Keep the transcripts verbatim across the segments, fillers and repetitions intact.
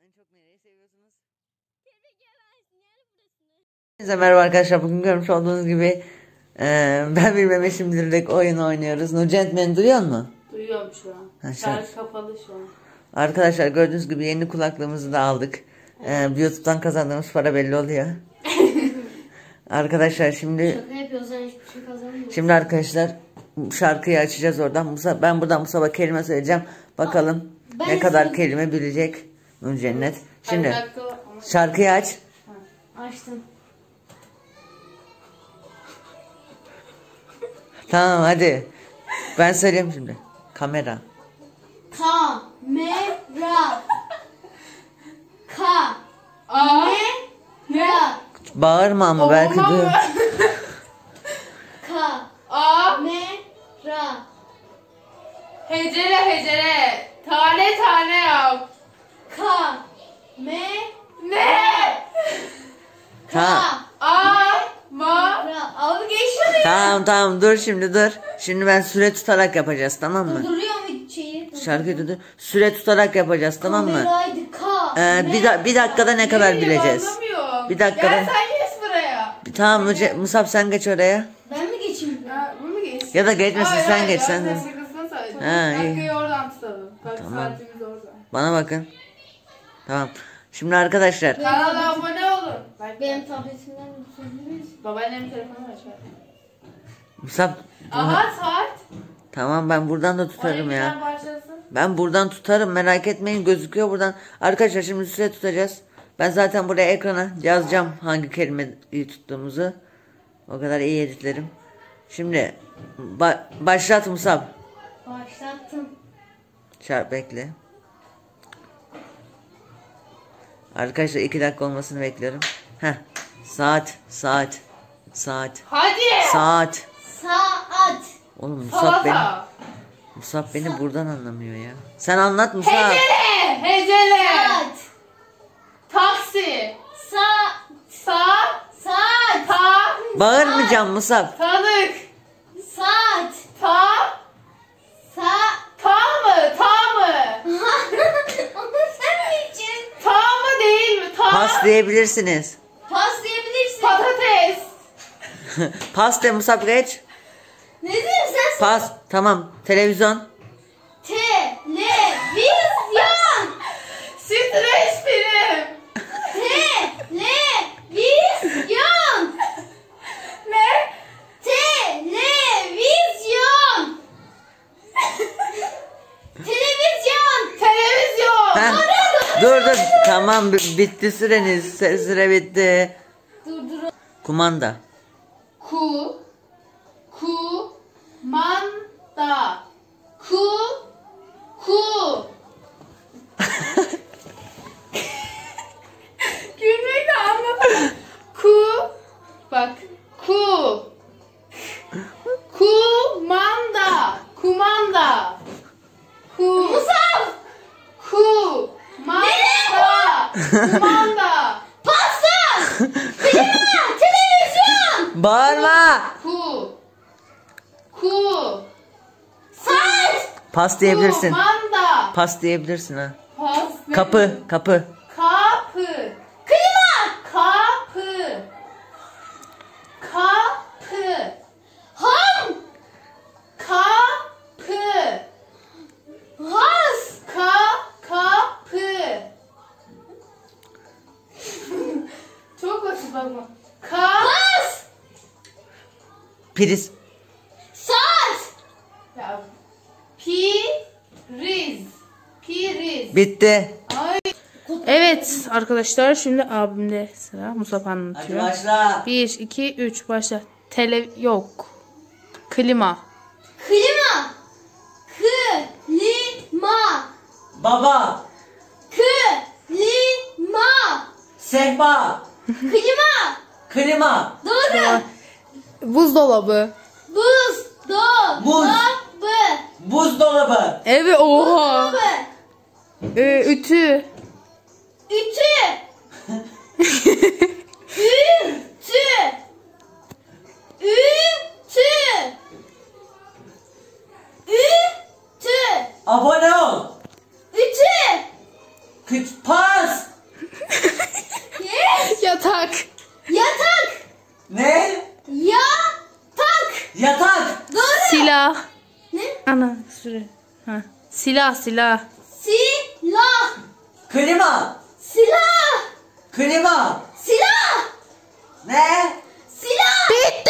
En çok nereyi seviyorsunuz? Size merhaba arkadaşlar. Bugün görmüş olduğunuz gibi e, ben bilmeme şimdilik oyun oynuyoruz. Nurcent beni duyuyor musun? Duyuyorum şu an. Ha, şarj kapalı şu an. Arkadaşlar gördüğünüz gibi yeni kulaklığımızı da aldık. Evet. E, YouTube'dan kazandığımız para belli oluyor. Arkadaşlar şimdi Şaka yapıyoruz, yani hiçbir şey kazanmıyoruz. Şimdi arkadaşlar şarkıyı açacağız oradan. Ben buradan Musab'a kelime söyleyeceğim. Bakalım ben ne kadar söyleyeyim. kelime bilecek Nurcennet. Şimdi şarkıyı aç. Açtım. Tamam hadi. Ben söyleyeyim şimdi. Kamera. Kamera. Ka. Aa. Ne? Bağırma ama belki duyuyor. Ka. A. Mera. Hecele hecele. Tane tane yap. Ka. Me. Ne? Tamam. A. Ma. Ra. Abi geçiyor. Tamam tamam dur şimdi dur. Şimdi ben süre tutarak yapacağız, tamam mı? Duruyor mu şeyi? Şarkıyı dur. Süre tutarak yapacağız, tamam mı? Kameraydı. Ka. Ee, bir, da bir dakikada ne kadar Ne bileceğiz? anlamıyorum. Bir dakikada. Gel sen geç buraya. Tamam Nurce- Musab sen geç oraya. Ben mi geçeyim? Ha, bu mu geç? Ya da geçmesin, Hayır, sen hayır, geç, ya, sen de. şakasını söyledim. Ha, iyi. Dakikayı oradan tutalım. Bak Tamam. saatimiz orada. Bana bakın. Tamam. Şimdi arkadaşlar. Kanala abone olun. Bak, Benim tabletimden söylüyoruz. babaannemin telefonunu aç. Musab. Aha saat. Tamam ben buradan da tutarım ya. on ikiden başlasın. Ben buradan tutarım, merak etmeyin, gözüküyor buradan. Arkadaşlar şimdi süre tutacağız. Ben zaten buraya ekrana yazacağım hangi kelimeyi tuttuğumuzu. O kadar iyi editlerim. Şimdi ba başlat Musab. Başlattım. Şart bekle. Arkadaşlar iki dakika olmasını bekliyorum. Heh. Saat, saat, saat, Hadi. saat. Saat. Oğlum Musab beni, Salata. Musab beni buradan anlamıyor ya. Sen anlat Musab. Hecele. Hecele. Saat. Taksi. Sa. Sa. Saat. Ta. Bağırmayacağım Musab. Tanık. Saat. Ta. Sa. Ta mı? Ta mı? Onu sen mi için? Ta mı değil mi? Ta. Pas diyebilirsiniz. Pas diyebilirsin. Patates. Pas de Musab, geç. Ne diyorsun sen? Pas, tamam. Televizyon. Televizyon. Streç film. Televizyon. Ne? Televizyon. Televizyon. Televizyon. Heh. Dur dur. Tamam b- bitti süreniz. Se- Süre bitti. Dur dur. Kumanda. Ku. Ku. Manda. Ku. Ku. Gülmeyi de anlatamam. Ku. Bak. Ku. Kumanda. Kumanda. Ku. Musab. Ku. Manda. Kumanda. Pasta. Klima. Televizyon. Bağırma. Ku. Ku. Saat. Pas diyebilirsin. Kumanda. Pas diyebilirsin ha. Pas. ne? Kapı, kapı. Kapı. Klima. Kapı. Kapı. Ham. Kapı. Has. Ka kapı. Çok basit bakma. Ka Has. Priz. Saat. ya, Priz. Priz. Bitti. Ay. Evet arkadaşlar, şimdi abimde sıra. Musab anlatıyor. başla. bir, iki, üç başla. Tele yok. Klima. Klima. Klima. Baba. Klima. Sehpa. Klima. Klima. Doğru. Buzdolabı. Buz. Do. Buz. Dolabı. Buzdolabı. Evet, oha. Dolabı. Ee, ütü. Ütü. Ütü. Ütü. Ütü. Abone ol. Ütü. Küç pas. Yes. Yatak. Yatak. Ne? Yatak. Yatak. Doğru. Silah. Ne? Ana süre. Ha. Silah silah. Silah. Klima. Silah. Klima. Silah. Ne? Silah. Bitti.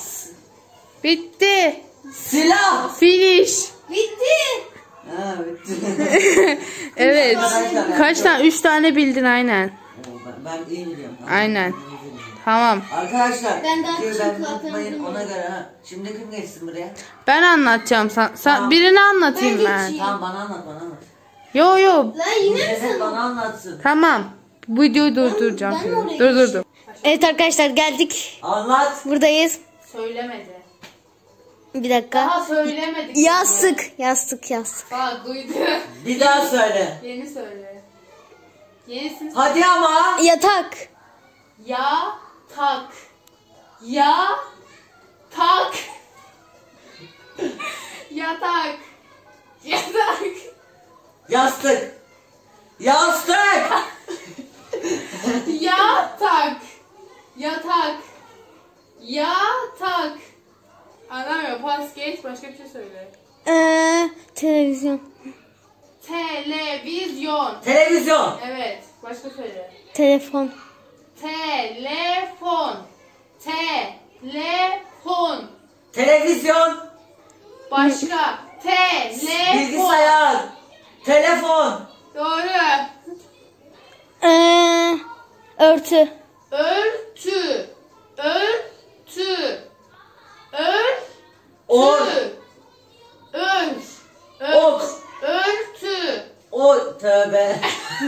Bitti. Silah. Finish. Bitti. Ha bitti. Evet. Kaç tane? Üç tane bildin aynen. ben, ben iyi biliyorum. Tamam. Aynen. Tamam. Arkadaşlar, Ben daha videoyu küçük ben zaten unutmayın bilmiyorum. ona göre ha. Şimdi kim geçsin buraya? Ben anlatacağım. Sen, sen Tamam. birini anlatayım Ben ben. geçeyim. Tamam bana anlat bana anlat. Yo yo. Lan yine mi Evet sen? bana anlatsın. Tamam. Bu videoyu durduracağım. ben şimdi. oraya Durdurdum. Evet arkadaşlar geldik. Anlat. Buradayız. Söylemedi. Bir dakika. Daha söylemedik. Yastık. Yastık yastık. Bak duydu. Bir daha söyle. Yeni söyle. Yenisini söyle. Hadi ama. Yatak. Ya tak. Ya tak. Yatak. Yatak. Yastık. Yastık. Yatak. Yatak. Yatak. Anlamıyor. Pas geç. Başka bir şey söyle. Ee, televizyon. Televizyon. Televizyon. Evet. Başka söyle. Telefon. Telefon. Telefon. Televizyon. Başka. Telefon. Bilgisayar. Telefon. Doğru. Ee, örtü. Örtü. Örtü. Örtü. Or. Ör. Ok. Örtü. O tövbe.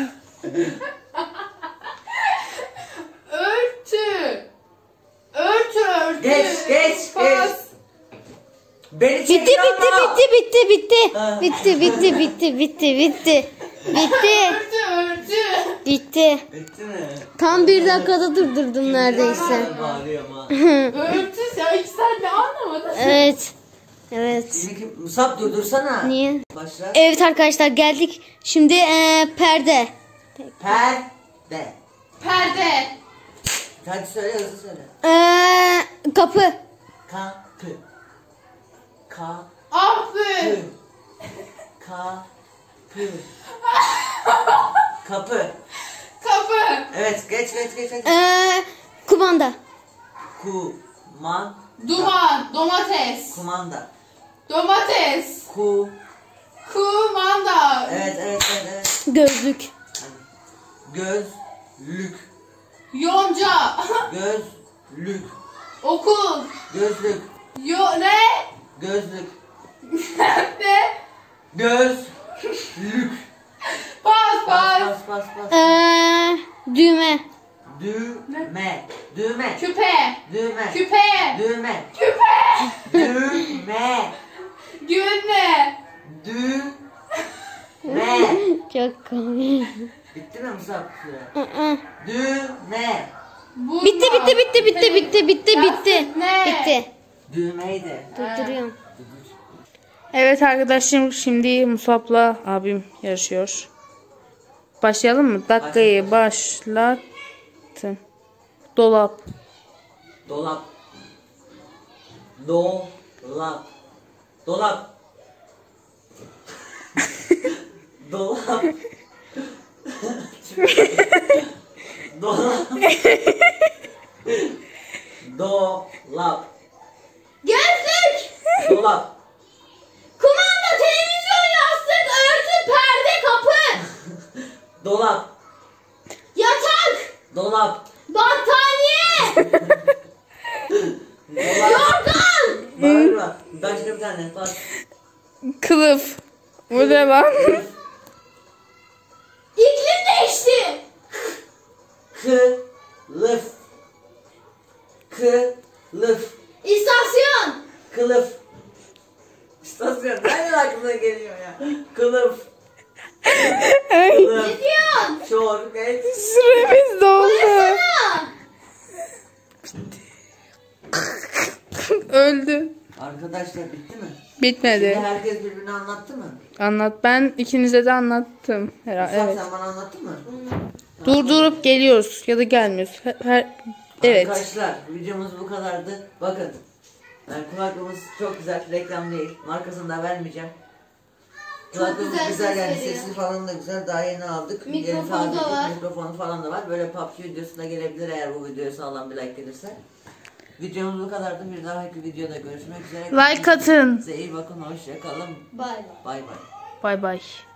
Örtü. Örtü örtü. Geç geç Pas. geç. Beni Bitti çekiyor bitti ama. bitti bitti bitti. Ha. Bitti bitti bitti bitti bitti. Bitti. Örtü örtü. Bitti. Bitti mi? Tam bir dakikada durdurdum neredeyse. Bağırıyorum ha. Örtü. Ya iki sen de anlamadın. Evet. Evet. Şimdi kim? Musab durdursana. Niye? Başla. Evet arkadaşlar geldik. Şimdi ee, perde. Perde. Perde. Hadi söyle hızlı söyle. Ee, kapı. Kapı. Kapı. Affı. Kapı. Kapı. Kapı. Evet geç geç geç. geç. Ee, kumanda. Kuman. Duman. Domates. Kumanda. Domates. Ku. Kumanda. Evet evet evet. evet. Gözlük. Gözlük. Yonca. Gözlük. Okul. Gözlük. Yo ne? Gözlük. Ne? Gözlük. Pas Pas pas. pas pas pas. Ee, düğme. Düğme. Düğme. Küpe. Düğme. Küpe. Düğme. Küpe. Düğme. Gülme. Düğme. Çok komik. Bitti mi Musab? Aa. Düğme. Bulma. Bitti bitti bitti bitti bitti bitti bitti. Yastık ne? Bitti. Düğmeydi. Durduruyorum. Evet arkadaşım şimdi Musab'la abim yarışıyor. Başlayalım mı? Dakikayı başlattım. Dolap. Dolap. Dolap. Dolap. Dolap. Dolap. Dolap. Gözlük. Dolap. Kumanda, televizyon, yastık, örtü, perde, kapı. Dolap. Yatak. Dolap. Battaniye. Dolap. Yorgan. Bağırma. Başka bir tane. Bak. Kılıf. Bu ne lan? İklim değişti. Kılıf. Kılıf. İstasyon. Kılıf. İstasyon nereden aklına geliyor ya? Kılıf. Kılıf. Ne diyorsun? Çok geç. Süremiz doldu. Sana. Öldü. Arkadaşlar Arkadaşlar bitti mi? Bitmedi. Şimdi herkes birbirine anlattı mı? Anlat. Ben ikinize de anlattım. Herhalde. Mustafa, Evet. sen bana anlattın mı? Durdurup geliyoruz ya da gelmiyoruz. Her, her- evet. Arkadaşlar videomuz bu kadardı. Bakın. Yani kulaklığımız çok güzel. Reklam değil. Markasını da vermeyeceğim. Kulaklığımız güzel güzel ses yani veriyor. sesi falan da güzel. Daha yeni aldık. Mikrofonu Yeni taze da ettik, var. Mikrofonu falan da var. Böyle P U B G videosuna gelebilir eğer bu videoya sağlam bir like gelirse. Videomuz bu kadardı. Bir dahaki videoda görüşmek üzere. Like atın. Size iyi bakın. Hoşça kalın. Bay bay. Bay bay. Bay bay.